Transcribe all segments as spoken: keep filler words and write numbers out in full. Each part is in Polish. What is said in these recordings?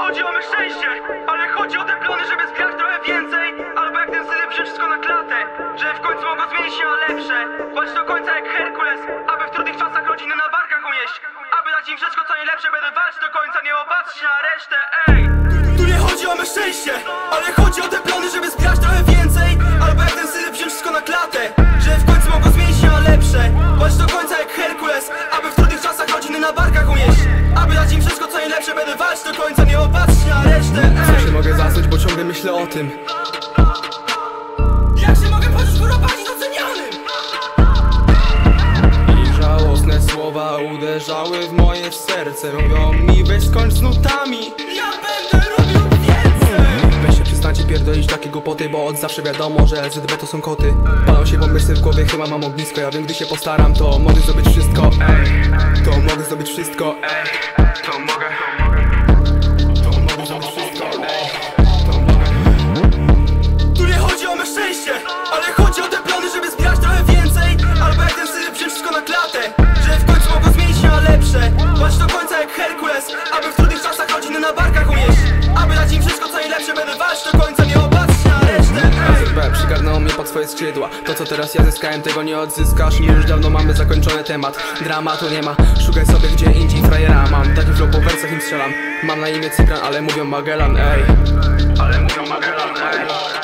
chodzi o me szczęście, ale chodzi o te plony, żeby zbierać trochę więcej. Albo jak ten syf wziąć wszystko na klatę, że w końcu mogą zmienić się na lepsze. Walcz do końca jak Herkules, aby w trudnych czasach rodziny na barkach unieść. Aby dać im wszystko co najlepsze, będę walczyć do końca, nie opatrzyć na resztę, ej. Tu nie chodzi o me szczęście, ale chodzi o te plony, żeby zbierać trochę więcej. Albo jak ten syf wziąć wszystko na klatę, że w końcu mogą zmienić się na lepsze. Walcz do końca jak Herkules, aby w trudnych czasach rodziny na barkach unieść. Aby dać im wszystko co najlepsze, będę walczyć do końca, nie opatrzyć na resztę, ej. Co się mogę zasnąć, bo ciągle myślę o tym. Jak się mogę poczuć kurwa pani docenianym? I żałosne słowa uderzały w moje serce. Mówią mi weź skończ z nutami, Ja będę robił więcej. weź się przestańcie pierdolić takie głupoty, bo od zawsze wiadomo, że L Z B to są koty. Palą się bomby w głowie, chyba mam ognisko. Ja wiem, gdy się postaram, to mogę zdobyć wszystko, ej. To mogę zdobyć wszystko, ej. To mogę, to mogę zdobyć wszystko, ej. To mogę. Tu nie chodzi o me szczęście, ale chodzi o te plany, żeby zbierać trochę więcej. Albo jak ten syf wziąć wszystko na klatę, że w końcu mogą zmienić się na lepsze. Walcz do końca jak Herkules, aby w trudnych czasach rodziny na barkach unieść. Aby dać im wszystko co najlepsze, będę walczyć do końca, nie opatrzyć na resztę, ej. L Z B przygarnęło mnie pod swoje skrzydła. To co teraz ja zyskałem, tego nie odzyskasz. My już dawno mamy zakończony temat. Dramatu nie ma, szukaj sobie gdzie indziej frajera. Mam taki flow, po wersach im strzelam. Mam na imię Cypran, ale mówią Magellan, ej. Ale mówią Magellan, ej.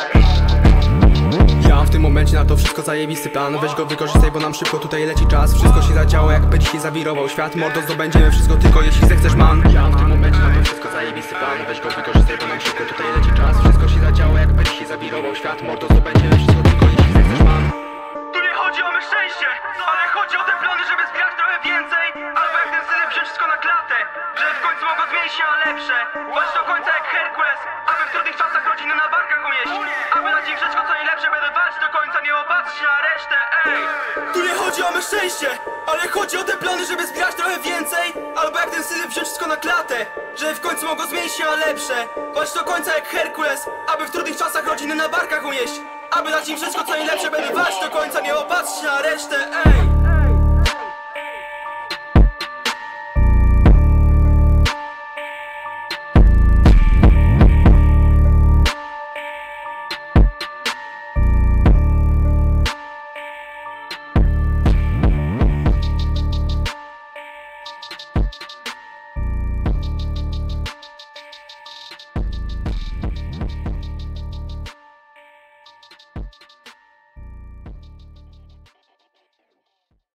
Ja mam w tym momencie na to wszystko zajebisty plan. Weź go wykorzystaj, bo nam szybko tutaj leci czas. Wszystko się zadziało, jakby dzisiaj zawirował świat. Mordo, zdobędziemy wszystko tylko jeśli zechcesz, man. Ja mam w tym momencie na to wszystko zajebisty plan. Weź go wykorzystaj, bo nam szybko tutaj leci czas. Wszystko się zadziało, jakby dzisiaj zawirował świat. Mordo, zdobędziemy wszystko tylko jeśli zechcesz, man. Tu nie chodzi o me szczęście, ale chodzi o te plany, żeby zbierać trochę więcej. Albo jak ten syf wziąć wszystko na klatę, że w końcu mogą zmienić się na lepsze. Walcz do końca jak Herkules, aby w trudnych czasach rodziny na barkach unieść. Aby dać im wszystko co najlepsze, będę walczyć do końca, nie opatrzyć na resztę, ej. Tu nie chodzi o me szczęście, ale chodzi o te plany, żeby zbierać trochę więcej. Albo jak ten syf wziąć wszystko na klatę, że w końcu mogą zmienić się na lepsze. Walcz do końca jak Herkules, aby w trudnych czasach rodziny na barkach unieść. Aby dać im wszystko co najlepsze, będę walczyć do końca, nie opatrzyć na resztę, ej.